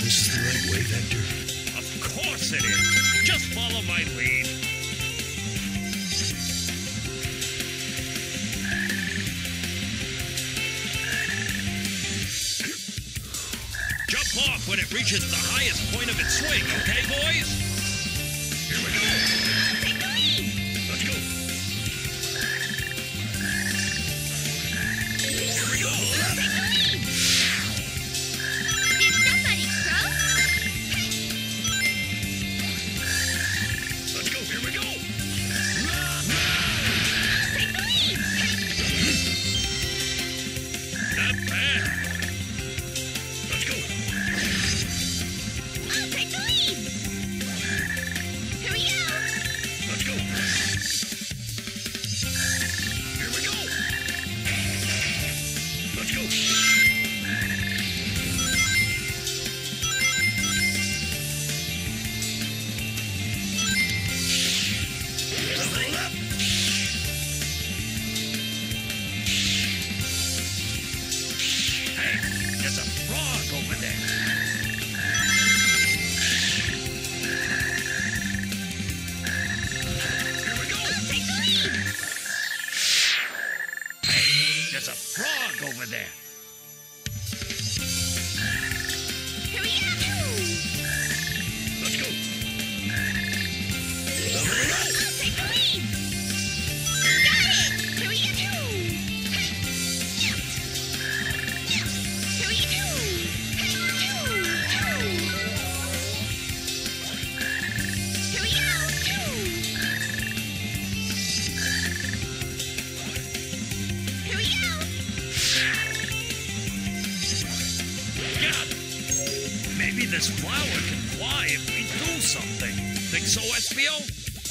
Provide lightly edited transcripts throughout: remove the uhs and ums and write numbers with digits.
This is the right way, Vector? Of course it is. Just follow my lead. Jump off when it reaches the highest point of its swing, okay, boys? Here we go. Take the lead. Let's go. Here we go. Take the lead. Did somebody croak? Let's go. Here we go. Take the lead. Not bad. Let's go. I'll take the lead. Here we go. Let's go. Here we go. Let's go. Level up. Hey, there's a frog over there. Here we go. I'll take the lead. Hey, there's a frog over there. Here we go. Let's go. I'll take the lead. Got it. Here we go. Here we go. Here we go. Here we go. Got it. Maybe this flower can fly if we do something. Think so, Espio?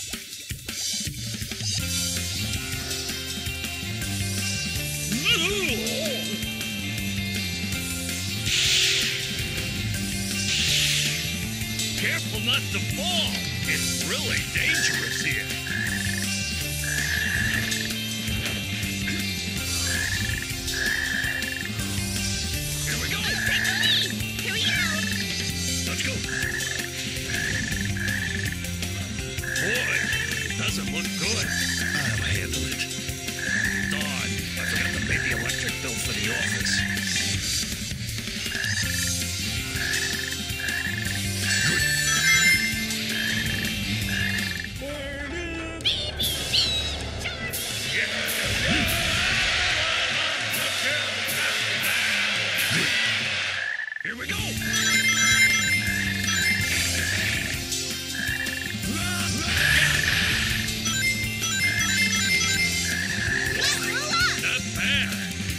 Careful not to fall. It's really dangerous here. Here we go. Take the lead. Here we go. Let's go. Boy, it doesn't look good. I'll handle it. Darn, I forgot to pay the electric bill for the office. Here we go. Not bad.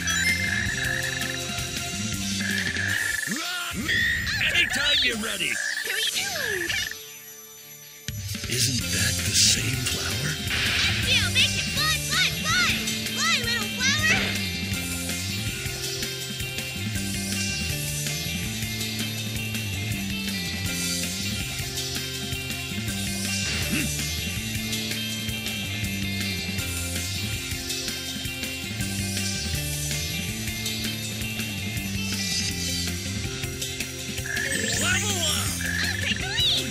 Anytime you're ready. Here we go. Isn't that the same flower? Espio, make it fly, fly, fly. Fly, little flower. Level up. I'll take the lead.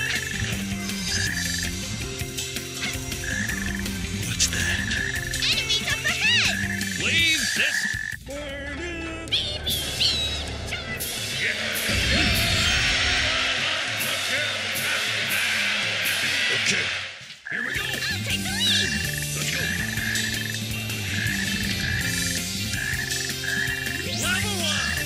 What's that? Enemies up ahead. Leave this. Beep, beep, beep. Charge. Okay. Here we go. I'll take the lead. Let's go. Level up.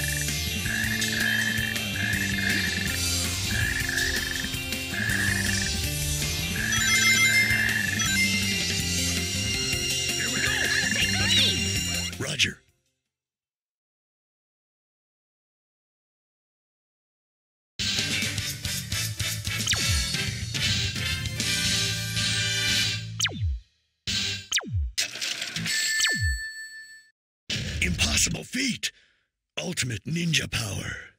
Here we go. I'll take the lead. Roger. Impossible feat. Ultimate ninja power.